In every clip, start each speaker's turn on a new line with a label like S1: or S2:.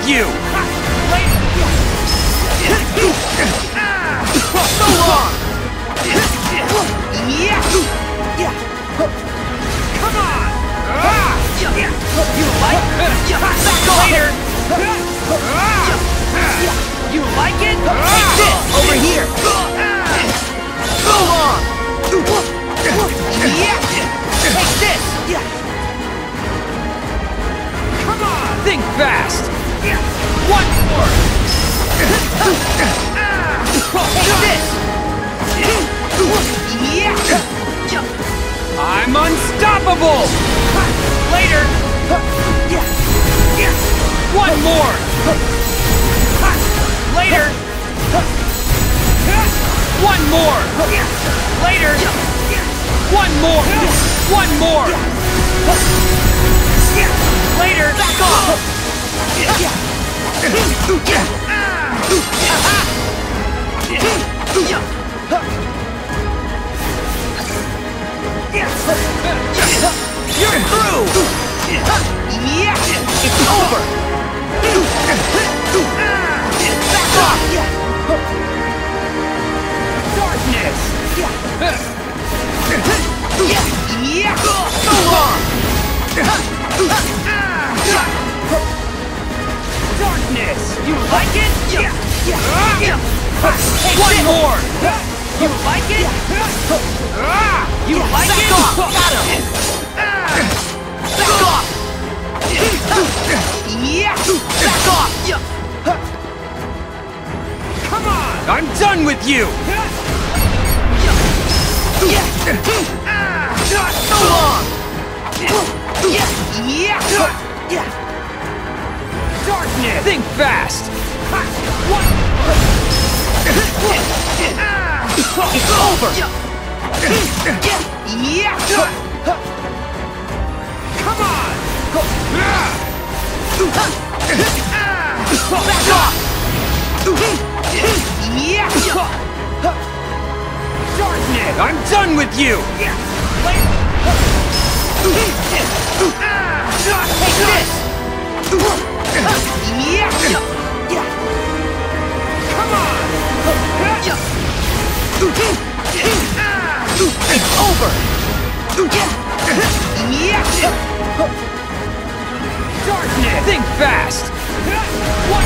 S1: with you!
S2: So long!
S1: Come on!
S2: You like? Back off!
S1: Later!
S2: You like it? Take this! Over here! So long! Take this!
S1: Come on! Think fast! One more!
S2: Take this!
S1: I'm unstoppable! Later! One more! Later! One more! Later! One more! One more! Later!
S2: Back off!
S1: You're through!
S2: It's over! Back off!
S1: Darkness!
S2: So long!
S1: Darkness! You like it?
S2: Take
S1: One
S2: this.
S1: more! You like it? You like
S2: Back
S1: it?
S2: off! Got him! Back off! Back off!
S1: Come on! I'm done with you!
S2: So long!
S1: Darkness! Think fast! One!
S2: It's over!
S1: Come on!
S2: Back off!
S1: Darkness! I'm done with you!
S2: Take this!
S1: Come on!
S2: It's over!
S1: Darkness! Think fast! One!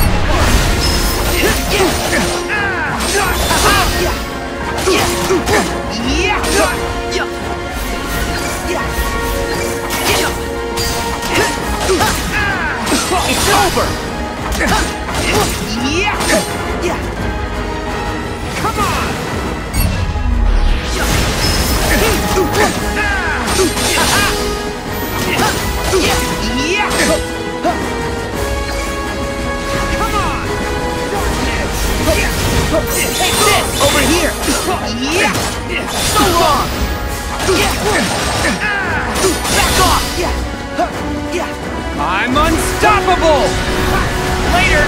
S2: It's over!
S1: Come on! Come on! Darkness!
S2: Take this! Over here! So long! Back off!
S1: I'm unstoppable! Later!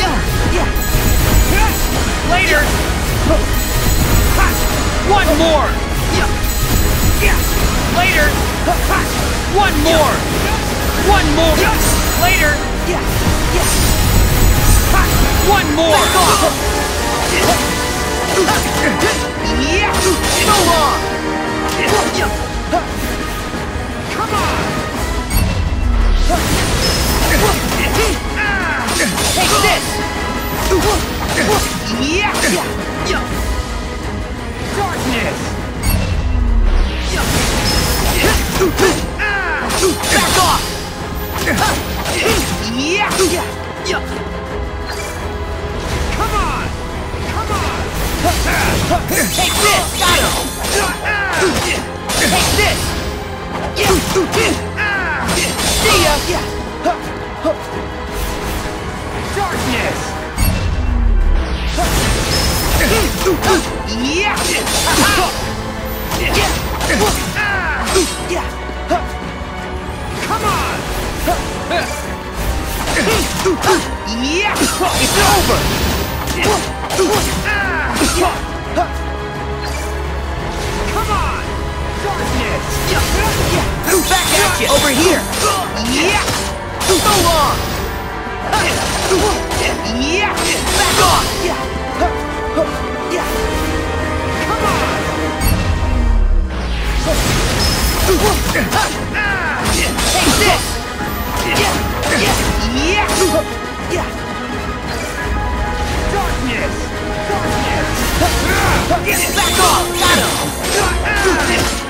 S1: Later! One more! Later! One more! One more! Later! One more!
S2: Back off! So long!
S1: Come on!
S2: Take this!
S1: Darkness!
S2: Back off!
S1: Come on! Come on!
S2: Take this! Got him! Take this! See ya!
S1: Darkness! Come on!
S2: It's over!
S1: Come on! Darkness!
S2: Back at you! Over here! So long! Yeah! Back off! Yeah! Come on! Take this! Yeah! Darkness! Darkness! Back off! Got him!